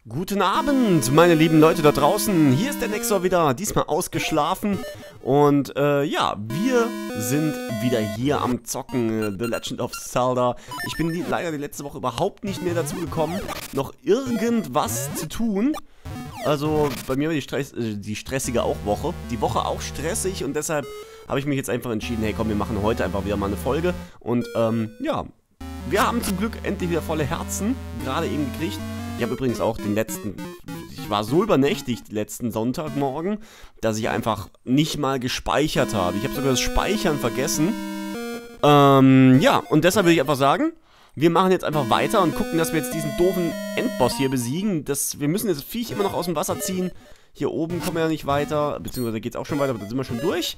Guten Abend, meine lieben Leute da draußen. Hier ist der Nexor wieder, diesmal ausgeschlafen. Und ja, wir sind wieder hier am Zocken, The Legend of Zelda. Ich bin leider die letzte Woche überhaupt nicht mehr dazu gekommen, noch irgendwas zu tun. Also bei mir war die stressige Woche. Die Woche auch stressig und deshalb habe ich mich jetzt einfach entschieden, hey komm, wir machen heute einfach wieder mal eine Folge. Und ja, wir haben zum Glück endlich wieder volle Herzen, gerade eben gekriegt. Ich habe übrigens auch ich war so übernächtigt letzten Sonntagmorgen, dass ich einfach nicht mal gespeichert habe. Ich habe sogar das Speichern vergessen. Ja, und deshalb würde ich einfach sagen, wir machen jetzt einfach weiter und gucken, dass wir jetzt diesen doofen Endboss hier besiegen. Wir müssen das Viech immer noch aus dem Wasser ziehen. Hier oben kommen wir ja nicht weiter, beziehungsweise geht es auch schon weiter, aber da sind wir schon durch.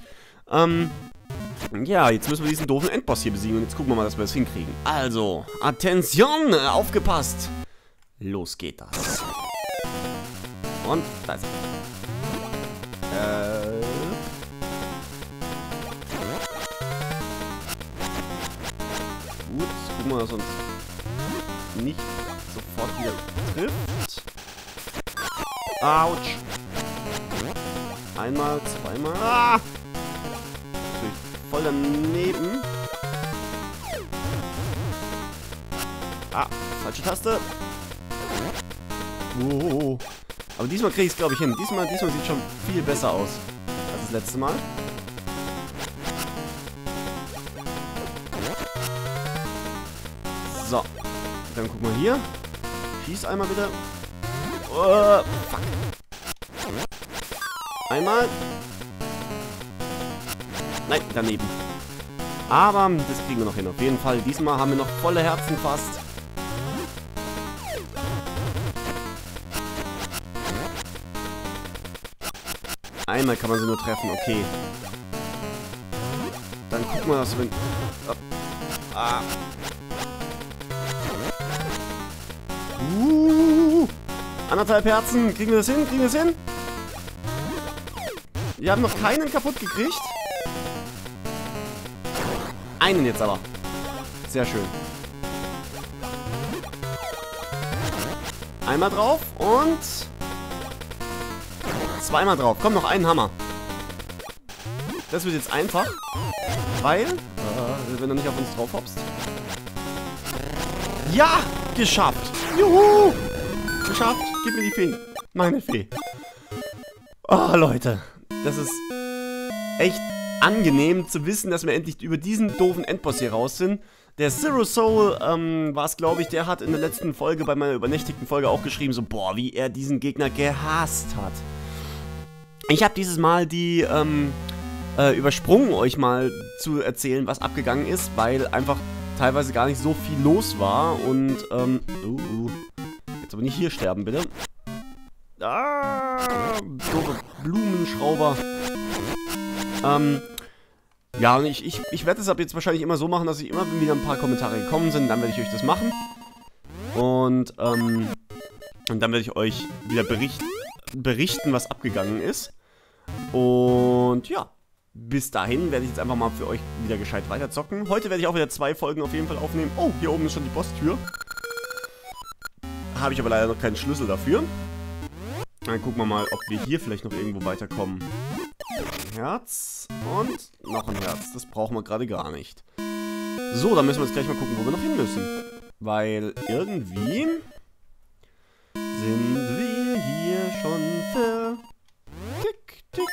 Ja, jetzt müssen wir diesen doofen Endboss hier besiegen und jetzt gucken wir mal, dass wir das hinkriegen. Also, Attention, aufgepasst! Los geht das. Und da ist er. Gut, gucken wir, dass uns nicht sofort wieder trifft. Autsch. Einmal, zweimal. Ah! Natürlich voll daneben. Ah, falsche Taste. Oh. Aber diesmal kriege ich es, glaube ich, hin. Diesmal sieht schon viel besser aus als das letzte Mal. So. Dann gucken wir hier. Schieß einmal bitte. Oh, fuck. Einmal. Nein, daneben. Aber das kriegen wir noch hin. Auf jeden Fall. Diesmal haben wir noch volle Herzen fast. Einmal kann man sie nur treffen, okay. Dann gucken wir, dass wir... Ah. Anderthalb Herzen. Kriegen wir das hin? Kriegen wir das hin? Wir haben noch keinen kaputt gekriegt. Einen jetzt aber. Sehr schön. Einmal drauf und... zweimal drauf. Komm, noch einen Hammer. Das wird jetzt einfach. Weil, wenn du nicht auf uns drauf hoppst. Ja! Geschafft! Juhu! Geschafft! Gib mir die Fee. Meine Fee. Oh, Leute. Das ist echt angenehm zu wissen, dass wir endlich über diesen doofen Endboss hier raus sind. Der Zero Soul, war es, glaube ich, der hat in der letzten Folge, bei meiner übernächtigten Folge auch geschrieben, so, boah, wie er diesen Gegner gehasst hat. Ich habe dieses Mal übersprungen, euch mal zu erzählen, was abgegangen ist, weil einfach teilweise gar nicht so viel los war und, jetzt aber nicht hier sterben, bitte. Ah, doofe Blumenschrauber. Ja, und ich werde es ab jetzt wahrscheinlich immer so machen, dass ich immer, wenn wieder ein paar Kommentare gekommen sind, dann werde ich euch das machen. Und dann werde ich euch wieder berichten, was abgegangen ist. Und ja, bis dahin werde ich jetzt einfach mal für euch wieder gescheit weiterzocken. Heute werde ich auch wieder 2 Folgen auf jeden Fall aufnehmen. Oh, hier oben ist schon die Bosstür. Habe ich aber leider noch keinen Schlüssel dafür. Dann gucken wir mal, ob wir hier vielleicht noch irgendwo weiterkommen. Ein Herz und noch ein Herz. Das brauchen wir gerade gar nicht. So, dann müssen wir jetzt gleich mal gucken, wo wir noch hin müssen. Weil irgendwie sind wir hier schon für... Tick, tick.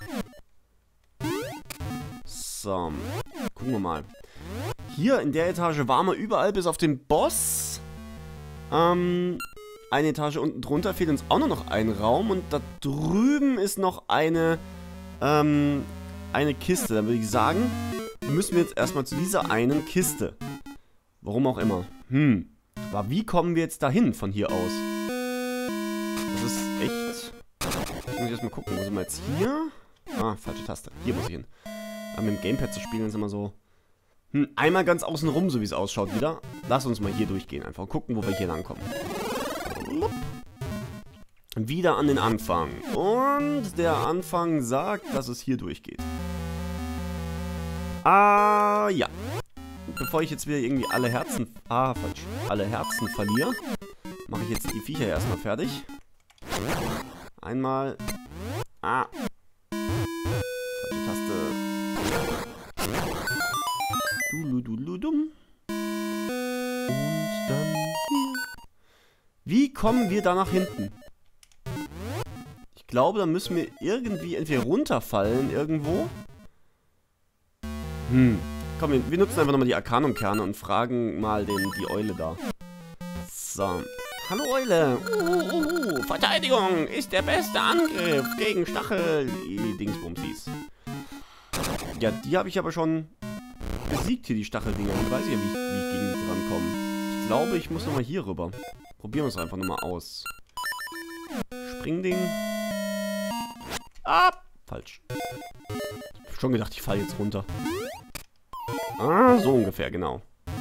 So, gucken wir mal. Hier in der Etage waren wir überall bis auf den Boss. Eine Etage unten drunter fehlt uns auch nur noch ein Raum. Und da drüben ist noch eine Kiste. Dann würde ich sagen, müssen wir jetzt erstmal zu dieser einen Kiste. Warum auch immer. Aber wie kommen wir jetzt dahin von hier aus? Das ist echt... Jetzt muss ich erstmal gucken. Wo sind wir jetzt hier? Ah, falsche Taste. Hier muss ich hin. Aber mit dem Gamepad zu spielen ist immer so... einmal ganz außen rum, so wie es ausschaut wieder. Lass uns mal hier durchgehen. Einfach gucken, wo wir hier langkommen. Wieder an den Anfang. Und der Anfang sagt, dass es hier durchgeht. Ja. Bevor ich jetzt wieder irgendwie alle Herzen... falsch. Alle Herzen verliere, mache ich jetzt die Viecher erstmal fertig. Einmal. Ah. Falsche Taste. Duluduludum. Und dann hier. Wie kommen wir da nach hinten? Ich glaube, da müssen wir irgendwie entweder runterfallen irgendwo. Komm, wir nutzen einfach nochmal die Arcanum-Kerne und fragen mal die Eule da. So. Hallo Eule. Verteidigung ist der beste Angriff gegen Stachel-Dingsbumsis. Ja, die habe ich aber schon besiegt hier, die Stacheldinger. Ich weiß ja, wie ich gegen die drankomme. Ich glaube, ich muss nochmal hier rüber. Probieren wir es einfach nochmal aus. Springding. Ah, falsch. Ich hab schon gedacht, ich falle jetzt runter. Ah, so ungefähr, genau.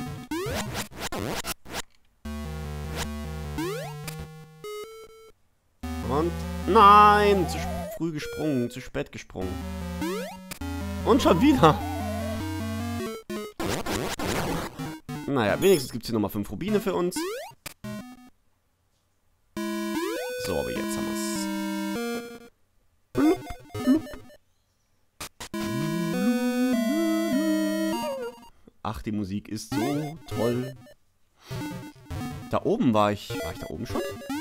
Und nein, zu früh gesprungen, zu spät gesprungen. Und schon wieder. Naja, wenigstens gibt es hier nochmal 5 Rubine für uns. So, aber jetzt haben wir es. Blub, blub. Ach, die Musik ist so toll. Da oben war ich... War ich da oben schon?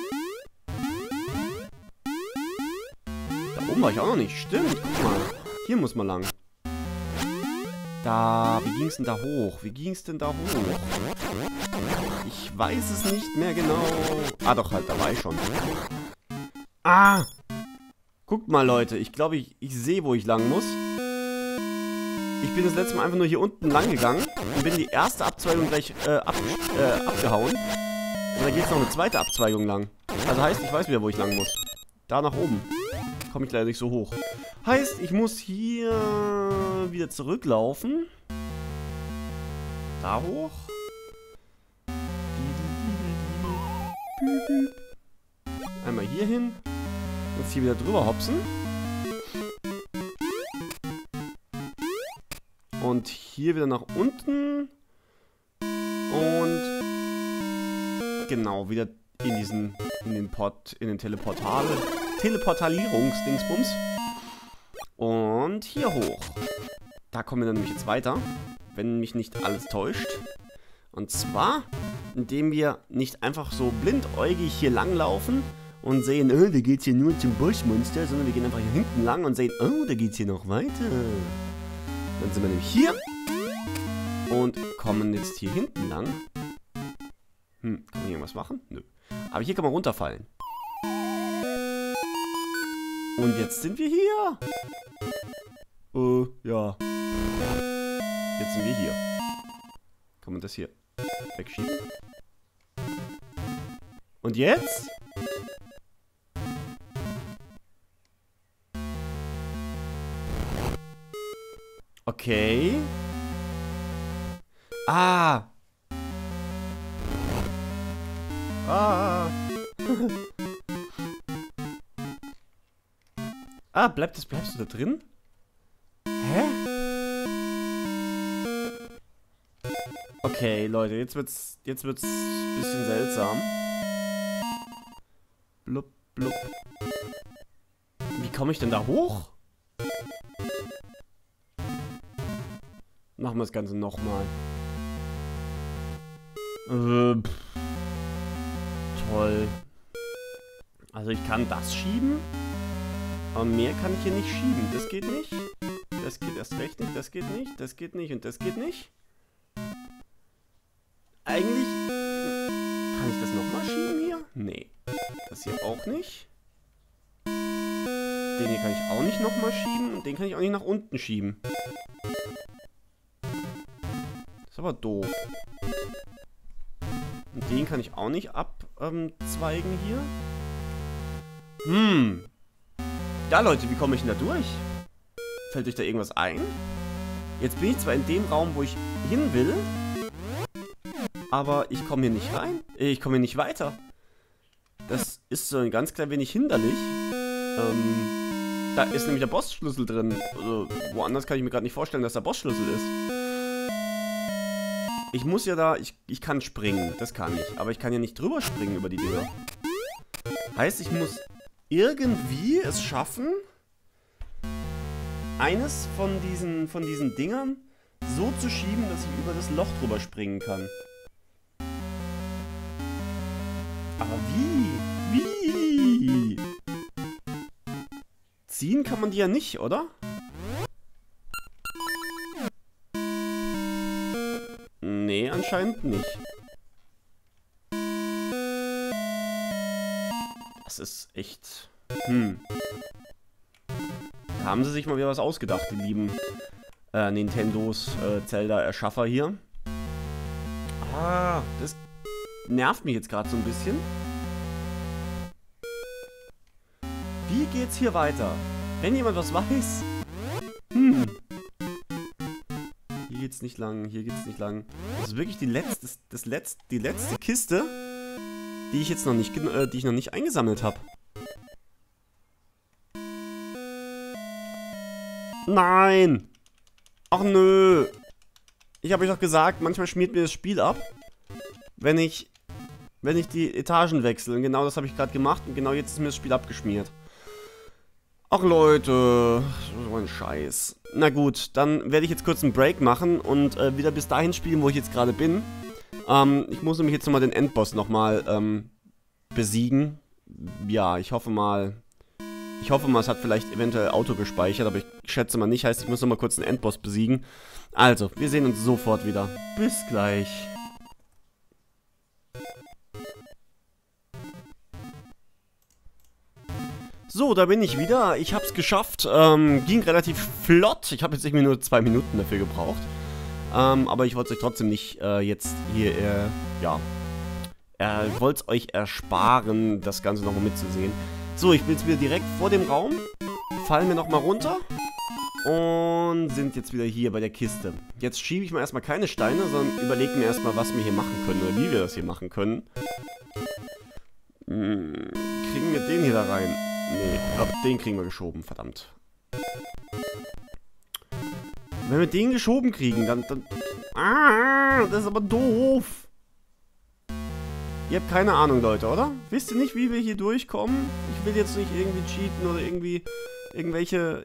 Da oben war ich auch noch nicht. Stimmt, guck mal. Hier muss man lang. Da, wie ging's denn da hoch? Wie ging's denn da hoch? Ich weiß es nicht mehr genau. Ah, doch, halt, da war ich schon. Ah! Guckt mal, Leute. Ich glaube, ich sehe, wo ich lang muss. Ich bin das letzte Mal einfach nur hier unten lang gegangen und bin die erste Abzweigung gleich abgehauen. Und dann geht es noch eine zweite Abzweigung lang. Also heißt, ich weiß wieder, wo ich lang muss. Da nach oben. Komme ich leider nicht so hoch. Heißt, ich muss hier wieder zurücklaufen. Da hoch. Einmal hier hin. Jetzt hier wieder drüber hopsen. Und hier wieder nach unten. Und genau, wieder in den Teleportalierungsdingsbums. Und hier hoch. Da kommen wir dann nämlich jetzt weiter, wenn mich nicht alles täuscht. Und zwar, indem wir nicht einfach so blindäugig hier langlaufen und sehen, da geht's hier nur zum Bossmonster, sondern wir gehen einfach hier hinten lang und sehen, oh, da geht's hier noch weiter. Dann sind wir nämlich hier und kommen jetzt hier hinten lang. Kann man hier irgendwas machen? Nö. Aber hier kann man runterfallen. Und jetzt sind wir hier. Ja. Jetzt sind wir hier. Kann man das hier wegschieben? Und jetzt? Okay. Ah. Ah, bleibst du da drin? Hä? Okay, Leute, jetzt wird's ein bisschen seltsam. Blub, blub. Wie komme ich denn da hoch? Machen wir das Ganze nochmal. Toll. Also ich kann das schieben. Aber mehr kann ich hier nicht schieben. Das geht nicht. Das geht erst recht nicht. Das geht nicht. Das geht nicht. Und das geht nicht. Eigentlich... Kann ich das nochmal schieben hier? Nee. Das hier auch nicht. Den hier kann ich auch nicht nochmal schieben. Und den kann ich auch nicht nach unten schieben. Das ist aber doof. Und den kann ich auch nicht abzweigen hier. Ja, Leute, wie komme ich denn da durch? Fällt euch da irgendwas ein? Jetzt bin ich zwar in dem Raum, wo ich hin will, aber ich komme hier nicht rein. Ich komme hier nicht weiter. Das ist so ein ganz klein wenig hinderlich. Da ist nämlich der Bossschlüssel drin. Also, woanders kann ich mir gerade nicht vorstellen, dass der Bossschlüssel ist. Ich muss ja da... Ich kann springen, das kann ich. Aber ich kann ja nicht drüber springen über die Dinger. Heißt, ich muss irgendwie es schaffen, eines von diesen Dingern so zu schieben, dass ich über das Loch drüber springen kann. Aber wie? Wie? Ziehen kann man die ja nicht, oder? Nee, anscheinend nicht. Das ist echt... Da haben sie sich mal wieder was ausgedacht, die lieben Nintendos Zelda-Erschaffer hier. Ah, das nervt mich jetzt gerade so ein bisschen. Wie geht's hier weiter? Wenn jemand was weiß. Hier geht's nicht lang, hier geht's nicht lang. Das ist wirklich die letzte Kiste, die ich jetzt noch nicht eingesammelt habe. Nein! Ach nö! Ich habe euch doch gesagt, manchmal schmiert mir das Spiel ab, wenn ich die Etagen wechsle. Und genau das habe ich gerade gemacht und genau jetzt ist mir das Spiel abgeschmiert. Ach Leute, so ein Scheiß. Na gut, dann werde ich jetzt kurz einen Break machen und wieder bis dahin spielen, wo ich jetzt gerade bin. Ich muss nämlich jetzt nochmal den Endboss nochmal besiegen. Ja, ich hoffe mal, es hat vielleicht eventuell Auto gespeichert, aber ich schätze mal nicht. Heißt, ich muss nochmal kurz den Endboss besiegen. Also, wir sehen uns sofort wieder. Bis gleich. So, da bin ich wieder. Ich hab's geschafft. Ging relativ flott. Ich habe jetzt irgendwie nur 2 Minuten dafür gebraucht. Aber ich wollte es euch trotzdem nicht jetzt hier, wollte es euch ersparen, das Ganze nochmal mitzusehen. So, ich bin jetzt wieder direkt vor dem Raum. Fallen wir nochmal runter. Und sind jetzt wieder hier bei der Kiste. Jetzt schiebe ich mal erstmal keine Steine, sondern überlege mir erstmal, was wir hier machen können oder wie wir das hier machen können. Kriegen wir den hier da rein? Nee, den kriegen wir geschoben, verdammt. Wenn wir den geschoben kriegen, dann... Ah, das ist aber doof. Ihr habt keine Ahnung, Leute, oder? Wisst ihr nicht, wie wir hier durchkommen? Ich will jetzt nicht irgendwie cheaten oder irgendwie irgendwelche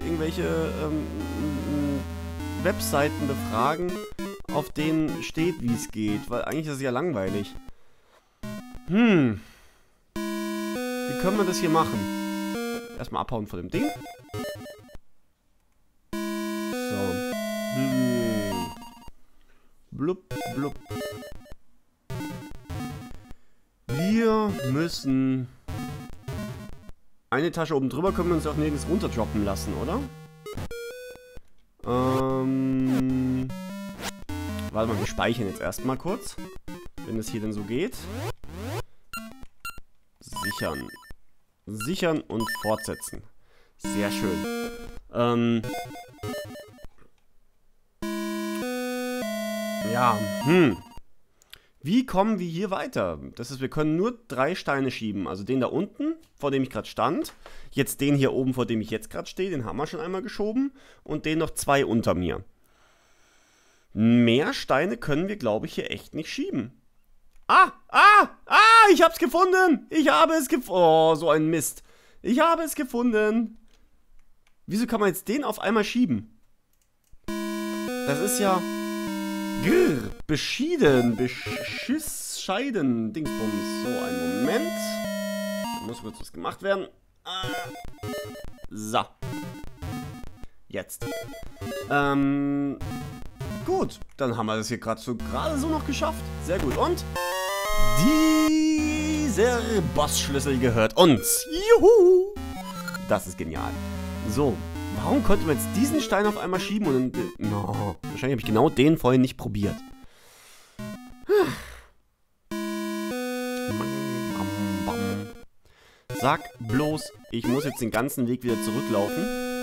Webseiten befragen, auf denen steht, wie es geht. Weil eigentlich ist es ja langweilig. Wie können wir das hier machen? Erstmal abhauen von dem Ding. So. Blub, blub. Wir müssen... Eine Tasche oben drüber können wir uns auch nirgends runterdroppen lassen, oder? Warte mal, wir speichern jetzt erstmal kurz. Wenn es hier denn so geht. Sichern. Sichern und fortsetzen. Sehr schön. Ja, Wie kommen wir hier weiter? Das ist, wir können nur 3 Steine schieben. Also den da unten, vor dem ich gerade stand. Jetzt den hier oben, vor dem ich jetzt gerade stehe. Den haben wir schon einmal geschoben. Und den noch 2 unter mir. Mehr Steine können wir, glaube ich, hier echt nicht schieben. Ich hab's gefunden! Ich habe es gefunden! Oh, so ein Mist. Ich habe es gefunden. Wieso kann man jetzt den auf einmal schieben? Das ist ja... Grrr, beschieden, bescheiden, Dingsbums. So, einen Moment. Da muss kurz was gemacht werden. So. Jetzt. Gut, dann haben wir das hier gerade so noch geschafft. Sehr gut. Und dieser Bossschlüssel gehört uns. Juhu! Das ist genial. So. Warum konnte man jetzt diesen Stein auf einmal schieben und dann... No, wahrscheinlich habe ich genau den vorhin nicht probiert. Sag bloß, ich muss jetzt den ganzen Weg wieder zurücklaufen.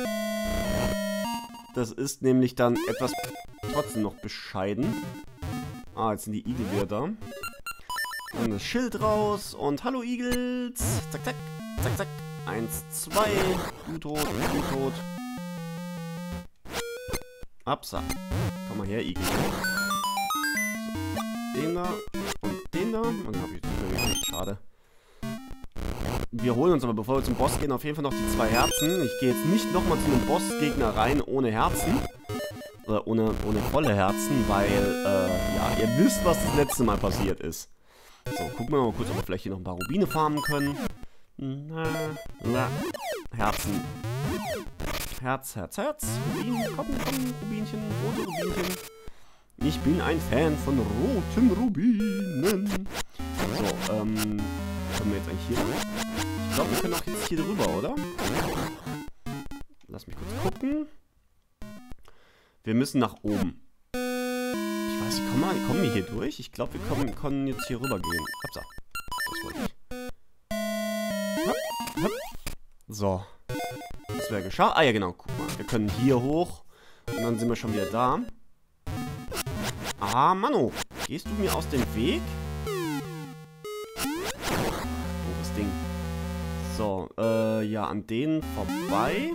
Das ist nämlich dann etwas trotzdem noch bescheiden. Jetzt sind die Igel wieder da. Dann das Schild raus und hallo Igels. Zack, zack, zack, zack. 1, 2. Du tot, du tot. Absa. Komm mal her, Igel. So. Den da und den da. Und dann habe ich den nicht. Schade. Wir holen uns aber, bevor wir zum Boss gehen, auf jeden Fall noch die 2 Herzen. Ich gehe jetzt nicht nochmal zu einem Bossgegner rein ohne Herzen. Oder ohne volle Herzen, weil, ja, ihr wisst, was das letzte Mal passiert ist. So, gucken wir mal kurz, ob wir vielleicht hier noch ein paar Rubine farmen können. Herzen. Herz. Rubin, komm, Rubinchen, rote Rubinchen. Ich bin ein Fan von roten Rubinen. So, können wir jetzt eigentlich hier drüber? Ich glaube, wir können auch jetzt hier drüber, oder? Lass mich kurz gucken. Wir müssen nach oben. Ich weiß nicht, kommen wir hier durch? Ich glaube, wir können jetzt hier rüber gehen. Upsa. Das wollte ich. Hopp, hopp. So. Das wäre geschafft. Ah ja, genau. Guck mal. Wir können hier hoch. Und dann sind wir schon wieder da. Ah, Mano. Gehst du mir aus dem Weg? Doofes Ding. So, ja, an denen vorbei.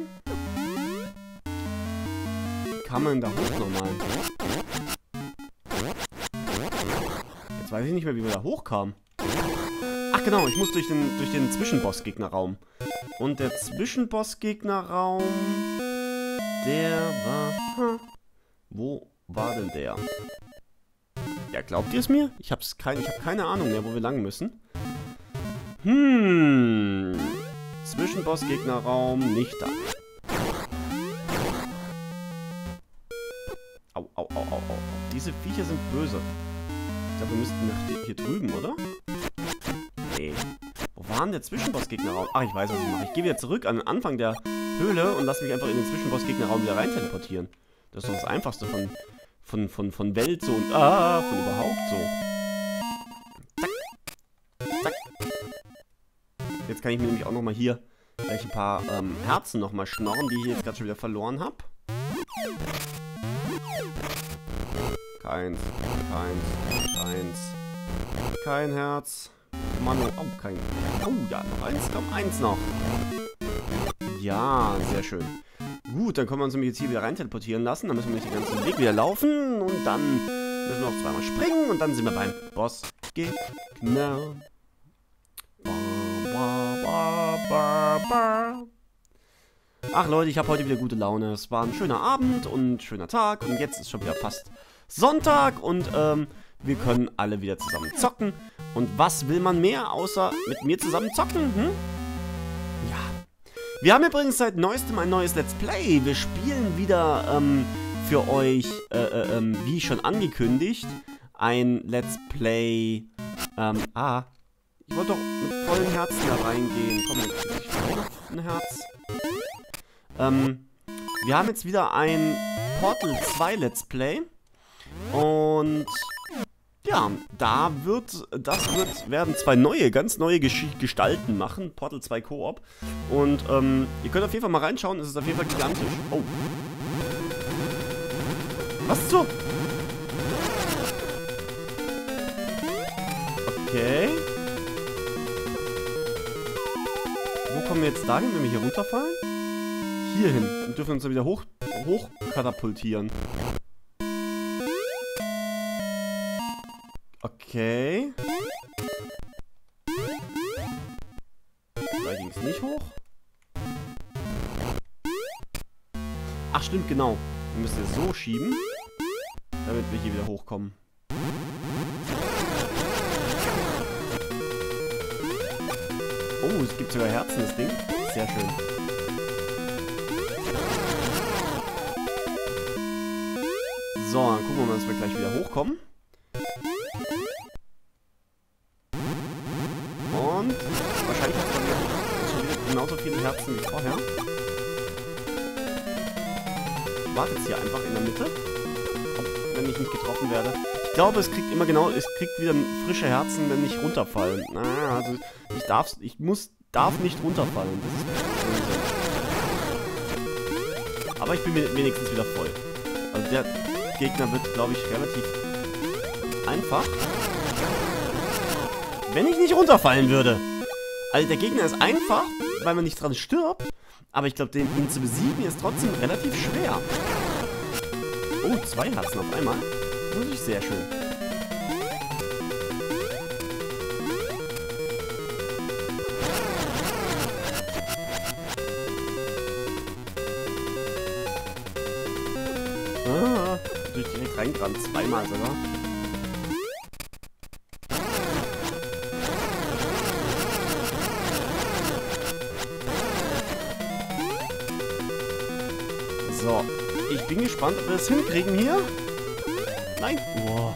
Kann man da hoch nochmal? Jetzt weiß ich nicht mehr, wie wir da hochkamen. Ach genau, ich muss durch den Zwischenboss-Gegnerraum. Und der Zwischenboss-Gegnerraum, der war... Wo war denn der? Ja, glaubt ihr es mir? Ich habe keine Ahnung mehr, wo wir lang müssen. Zwischenboss-Gegnerraum, nicht da. Au. Diese Viecher sind böse. Ich glaube, wir müssten nach hier drüben, oder? Nee. Wo war denn der Zwischenboss-Gegnerraum? Ach, ich weiß, was ich mache. Ich gehe wieder zurück an den Anfang der Höhle und lasse mich einfach in den Zwischenboss-Gegnerraum wieder rein teleportieren. Das ist doch das Einfachste von Welt so und von überhaupt so. Zack. Jetzt kann ich mir nämlich auch nochmal hier gleich ein paar Herzen nochmal schnorren, die ich jetzt gerade schon wieder verloren habe. Keins. Kein Herz. Mann, oh, kein. Oh, ja, noch eins. Komm, eins noch. Ja, sehr schön. Gut, dann können wir uns nämlich jetzt hier wieder rein teleportieren lassen. Dann müssen wir den ganzen Weg wieder laufen. Und dann müssen wir noch zweimal springen. Und dann sind wir beim Bossgegner. Ach Leute, ich habe heute wieder gute Laune. Es war ein schöner Abend und ein schöner Tag. Und jetzt ist schon wieder fast Sonntag. Und wir können alle wieder zusammen zocken. Und was will man mehr, außer mit mir zusammen zocken? Ja. Wir haben übrigens seit neuestem ein neues Let's Play. Wir spielen wieder für euch, wie schon angekündigt, ein Let's Play. Ich wollte doch mit vollen Herzen da reingehen. Komm, jetzt krieg ich noch ein Herz. Wir haben jetzt wieder ein Portal 2 Let's Play. Und ja, werden zwei ganz neue Gestalten machen. Portal 2 Koop. Und ihr könnt auf jeden Fall mal reinschauen. Es ist auf jeden Fall gigantisch. Oh. Was zur? Okay. Wo kommen wir jetzt dahin, wenn wir hier runterfallen? Hier hin. Und dürfen uns dann wieder hoch katapultieren. Okay. Da ging es nicht hoch. Ach, stimmt, genau. Wir müssen es so schieben, damit wir hier wieder hochkommen. Oh, es gibt sogar Herzen, das Ding. Sehr schön. So, dann gucken wir mal, dass wir gleich wieder hochkommen. Und wahrscheinlich hat es schon wieder genauso viele Herzen wie vorher. Ich warte jetzt hier einfach in der Mitte. Wenn ich nicht getroffen werde. Ich glaube, es kriegt immer es kriegt wieder frische Herzen, wenn ich runterfallen. Also ich darf nicht runterfallen. Das ist Unsinn. Aber ich bin wenigstens wieder voll. Also der Gegner wird, glaube ich, relativ einfach. Wenn ich nicht runterfallen würde. Also der Gegner ist einfach, weil man nicht dran stirbt. Aber ich glaube, ihn zu besiegen ist trotzdem relativ schwer. Oh, 2 Herzen auf einmal. Das ist sehr schön. reingerannt, zweimal sogar. So, ich bin gespannt, ob wir das hinkriegen hier. Nein. Wow.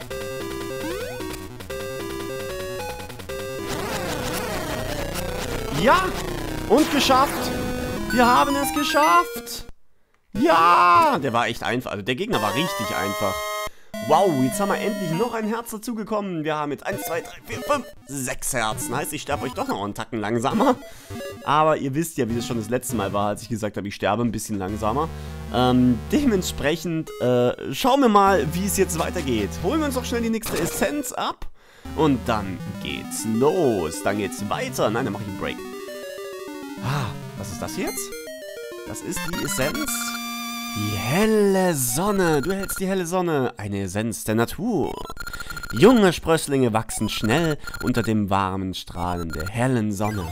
Ja, und geschafft. Wir haben es geschafft. Ja, der war echt einfach. Also der Gegner war richtig einfach. Wow, jetzt haben wir endlich noch ein Herz dazu bekommen. Wir haben jetzt 1, 2, 3, 4, 5, 6 Herzen. Heißt, ich sterbe euch doch noch einen Tacken langsamer. Aber ihr wisst ja, wie das schon das letzte Mal war, als ich gesagt habe, ich sterbe ein bisschen langsamer. Dementsprechend schauen wir mal, wie es jetzt weitergeht. Holen wir uns doch schnell die nächste Essenz ab. Und dann geht's los. Dann geht's weiter. Nein, dann mache ich einen Break. Ah, was ist das jetzt? Das ist die Essenz. Die helle Sonne. Du hältst die helle Sonne. Eine Essenz der Natur. Junge Sprösslinge wachsen schnell unter dem warmen Strahlen der hellen Sonne.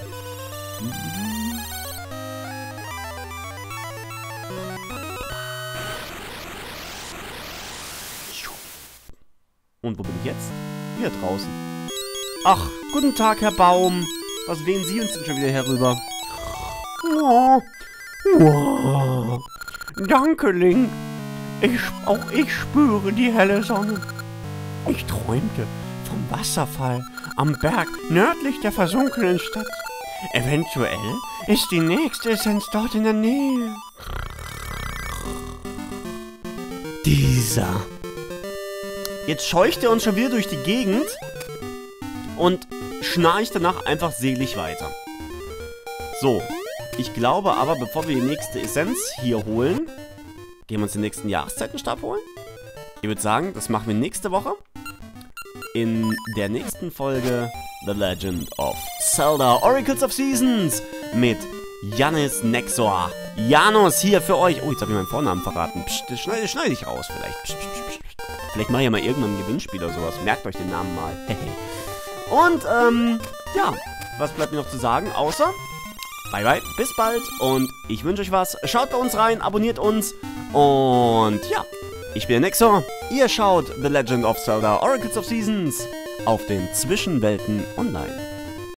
Und wo bin ich jetzt? Hier draußen. Ach, guten Tag, Herr Baum. Was wehen Sie uns denn schon wieder herüber? Oh. Oh. Danke, Link. Auch ich spüre die helle Sonne. Ich träumte vom Wasserfall am Berg nördlich der versunkenen Stadt. Eventuell ist die nächste Essenz dort in der Nähe. Dieser. Jetzt scheucht er uns schon wieder durch die Gegend und schnarcht danach einfach selig weiter. So, ich glaube aber, bevor wir die nächste Essenz hier holen, gehen wir uns den nächsten Jahreszeitenstab holen. Ich würde sagen, das machen wir nächste Woche. In der nächsten Folge The Legend of Zelda Oracles of Seasons mit Janus Nexor. Janus hier für euch. Oh, jetzt habe ich meinen Vornamen verraten. Psst, das schneide ich raus vielleicht. Psst, psst, psst, psst. Vielleicht mache ich ja mal irgendein Gewinnspiel oder sowas. Merkt euch den Namen mal. Und, ja, was bleibt mir noch zu sagen, außer bye bye, bis bald und ich wünsche euch was. Schaut bei uns rein, abonniert uns und ja, ich bin der Nexor. Ihr schaut The Legend of Zelda Oracles of Seasons auf den Zwischenwelten online.